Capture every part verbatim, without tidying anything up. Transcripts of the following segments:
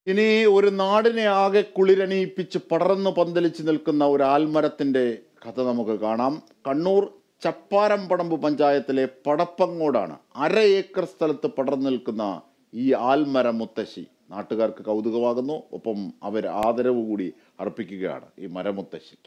ഇനി ഒരു നാടിനെ ആകെ കുളിരണിയിപ്പിച്ച് പടർന്നു പന്തലിച്ച് നിൽക്കുന്ന ഒരു ആൽമരത്തിൻ്റെ കഥ നമുക്ക് കാണാം. കണ്ണൂർ ചപ്പാരംപടമ്പ് പഞ്ചായത്തിലെ പടപ്പങ്ങോടാണ് അര ഏക്കർ സ്ഥലത്ത് പടർന്നു നിൽക്കുന്ന ഈ ആൽമര മുത്തശ്ശി. നാട്ടുകാർക്ക് കൗതുകമാകുന്നു, ഒപ്പം അവർ ആദരവ് കൂടി അർപ്പിക്കുകയാണ് ഈ മരമുത്തശ്ശിക്ക്.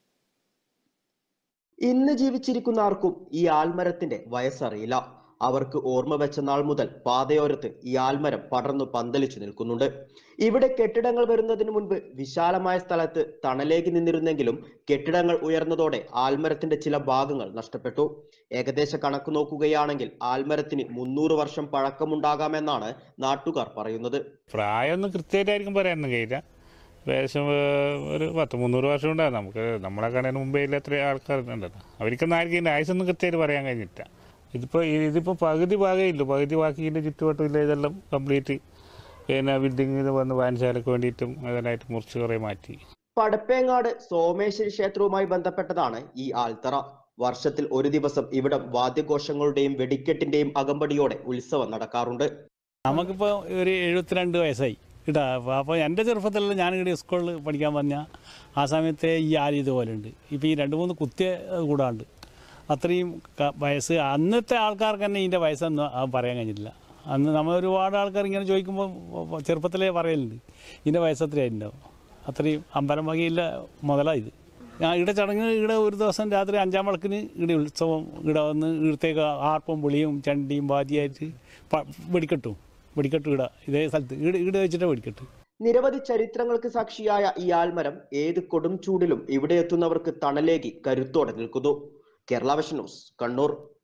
ഇന്ന് ജീവിച്ചിരിക്കുന്ന ആർക്കും ഈ ആൽമരത്തിന്റെ വയസ്സറിയില്ല. അവർക്ക് ഓർമ്മ വെച്ച നാൾ മുതൽ പാതയോരത്ത് ഈ ആൽമരം പടർന്നു പന്തലിച്ചു നിൽക്കുന്നുണ്ട്. ഇവിടെ കെട്ടിടങ്ങൾ വരുന്നതിന് മുൻപ് വിശാലമായ സ്ഥലത്ത് തണലേകി നിന്നിരുന്നെങ്കിലും കെട്ടിടങ്ങൾ ഉയർന്നതോടെ ആൽമരത്തിന്റെ ചില ഭാഗങ്ങൾ നഷ്ടപ്പെട്ടു. ഏകദേശ കണക്ക് നോക്കുകയാണെങ്കിൽ ആൽമരത്തിന് മുന്നൂറ് വർഷം പഴക്കമുണ്ടാകാമെന്നാണ് നാട്ടുകാർ പറയുന്നത്. പ്രായമൊന്നും കൃത്യമായിട്ടായിരിക്കും പറയാനൊന്നും കഴിയില്ല. ഏകദേശം ഒരു പത്ത് മുന്നൂറ് വർഷം ഉണ്ടാകും. നമുക്ക് നമ്മളെ കാണുന്നതിന് മുമ്പേ ഇല്ല എത്ര ആൾക്കാരുണ്ടല്ലോ, അവർക്കൊന്നും ആർക്കും ഇതിൻ്റെ ആയുസൊന്നും കൃത്യമായിട്ട് പറയാൻ കഴിഞ്ഞില്ല. ഇതിപ്പോൾ ഇതിപ്പോൾ പകുതി ഭാഗമില്ല, പകുതി ബാക്കിൻ്റെ ചുറ്റുവട്ടമില്ല, ഇതെല്ലാം കംപ്ലീറ്റ് പിന്നെ ബിൽഡിങ്ങിന് വന്ന് വായനശാലയ്ക്ക് വേണ്ടിയിട്ടും അതിനായിട്ട് മുറിച്ച് കുറേ മാറ്റി. പടപ്പേങ്ങാട് സോമേശ്വരി ക്ഷേത്രവുമായി ബന്ധപ്പെട്ടതാണ് ഈ ആൽത്തറ. വർഷത്തിൽ ഒരു ദിവസം ഇവിടെ വാദ്യഘോഷങ്ങളുടെയും വെടിക്കെട്ടിന്റെയും അകമ്പടിയോടെ ഉത്സവം നടക്കാറുണ്ട്. നമുക്കിപ്പോൾ ഒരു എഴുപത്തിരണ്ട് വയസ്സായി ഇടാ. അപ്പോൾ എൻ്റെ ചെറുപ്പത്തിലുള്ള ഞാനിവിടെ സ്കൂളിൽ പഠിക്കാൻ വന്ന ആ സമയത്തെ ഈ ആല് ഇതുപോലെ ഉണ്ട്. ഇപ്പോൾ ഈ രണ്ട് മൂന്ന് കുത്തിയ കൂടാണ്ട് അത്രയും വയസ്സ്. അന്നത്തെ ആൾക്കാർക്ക് തന്നെ ഇതിൻ്റെ വയസ്സൊന്നും പറയാൻ കഴിഞ്ഞിട്ടില്ല. അന്ന് നമ്മൾ ഒരുപാട് ആൾക്കാർ ഇങ്ങനെ ചോദിക്കുമ്പോൾ ചെറുപ്പത്തിലേ പറയലുണ്ട് ഇതിൻ്റെ വയസ്സ് എത്രയായിട്ടുണ്ടാവും. അത്രയും അമ്പലം വകയില്ല മുതലായത്. ഞാൻ ഇവിടെ ചടങ്ങ് ഇവിടെ ഒരു ദിവസം രാത്രി അഞ്ചാം വിളക്കിന് ഇവിടെ ഉത്സവം ഇവിടെ വന്ന് ഇവിടത്തേക്ക് ആർപ്പും പുളിയും ചണ്ടിയും വാദ്യമായിട്ട് വെടിക്കെട്ടും വെടിക്കെട്ട് ഇട ഇതേ സ്ഥലത്ത് ഇവിടെ ഇവിടെ വെച്ചിട്ട് വെടിക്കെട്ട്. നിരവധി ചരിത്രങ്ങൾക്ക് സാക്ഷിയായ ഈ ആൽമരം ഏത് കൊടും ചൂടിലും ഇവിടെ എത്തുന്നവർക്ക് തണലേകി കരുത്തോടെ നിൽക്കുന്നു. Kerala vision news, Kannur.